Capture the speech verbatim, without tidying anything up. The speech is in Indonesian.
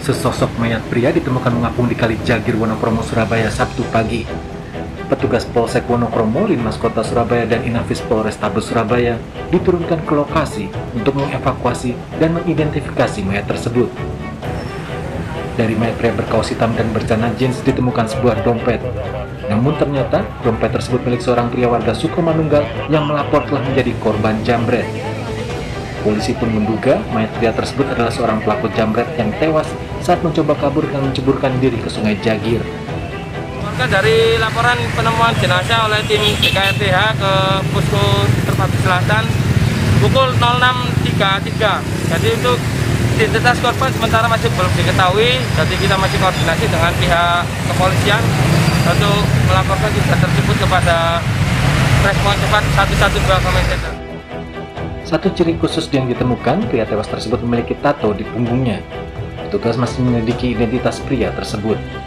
Sesosok mayat pria ditemukan mengapung di Kali Jagir, Wonokromo, Surabaya, Sabtu pagi. Petugas Polsek Wonokromo, Linmas Kota Surabaya, dan Inafis Polrestabes Surabaya diturunkan ke lokasi untuk mengevakuasi dan mengidentifikasi mayat tersebut. Dari mayat pria berkaos hitam dan bercelana jeans ditemukan sebuah dompet. Namun ternyata dompet tersebut milik seorang pria warga Sukomanunggal yang melapor telah menjadi korban jambret. Polisi pun menduga mayat pria tersebut adalah seorang pelaku jambret yang tewas saat mencoba kabur dengan menceburkan diri ke Sungai Jagir. Keluarga dari laporan penemuan jenazah oleh tim B K R T H ke Posko Terpadu Selatan pukul nol enam tiga puluh tiga. Jadi untuk identitas korban sementara masih belum diketahui, jadi kita masih koordinasi dengan pihak kepolisian untuk melaporkan juga tersebut kepada respon cepat satu satu dua Polres. Satu ciri khusus yang ditemukan, pria tewas tersebut memiliki tato di punggungnya. Petugas masih menyelidiki identitas pria tersebut.